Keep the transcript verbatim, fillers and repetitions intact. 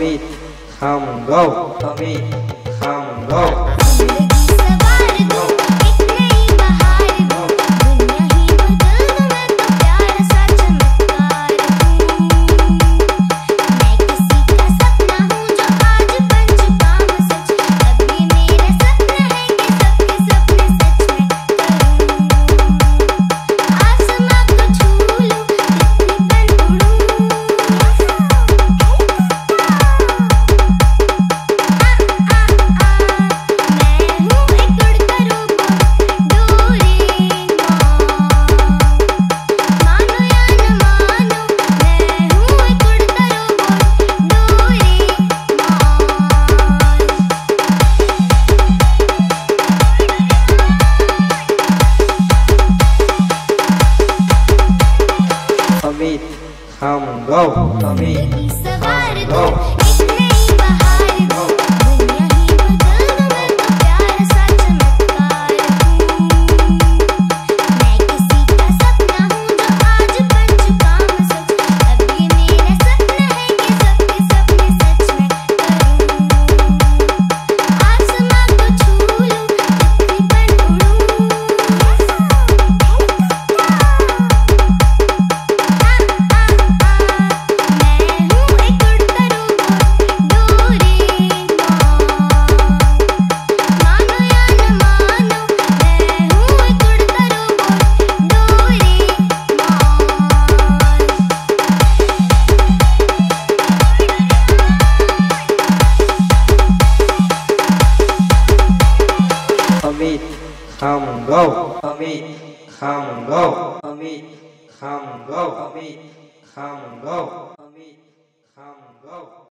अमित हम गो अमित हम गो। अमित हम गो अमित हम गो। अमित हम गो अमित हम गो अमित हम गो अमित हम गो अमित हम गो।